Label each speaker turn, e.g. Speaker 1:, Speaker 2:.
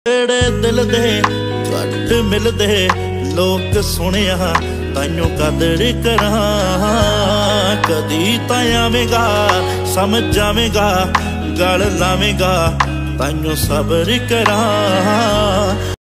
Speaker 1: तेरे दिल दे घट मिलदे लोग सुनिया ताइयों कदर करा। कदी तां आवेगा समझ जावेगा गल लावेगा ताइयों सबर करा।